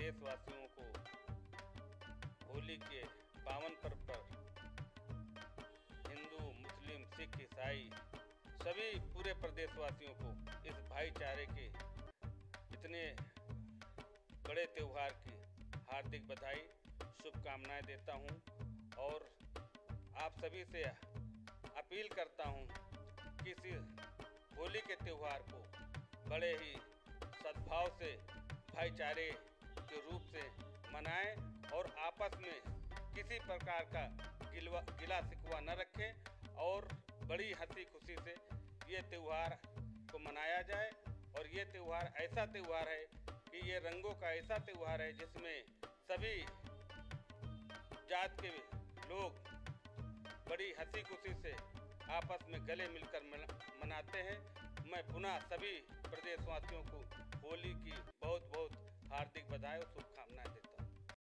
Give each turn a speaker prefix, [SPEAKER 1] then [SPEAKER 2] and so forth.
[SPEAKER 1] प्रदेशवासियों को होली के पावन पर्व पर हिंदू, मुस्लिम, सिख, ईसाई सभी पूरे प्रदेशवासियों को इस भाईचारे के इतने बड़े त्यौहार की हार्दिक बधाई, शुभकामनाएं देता हूं और आप सभी से अपील करता हूं कि इस होली के त्यौहार को बड़े ही सद्भाव से भाईचारे के रूप से मनाएं और आपस में किसी प्रकार का गिला शिकवा न रखें और बड़ी हंसी खुशी से ये त्यौहार को मनाया जाए। और ये त्यौहार ऐसा त्यौहार है कि ये रंगों का ऐसा त्यौहार है जिसमें सभी जात के लोग बड़ी हंसी खुशी से आपस में गले मिलकर मनाते हैं। मैं पुनः सभी प्रदेशवासियों को होली की बहुत बहुत हार्दिक बधाई और शुभकामनाएं देता हूँ।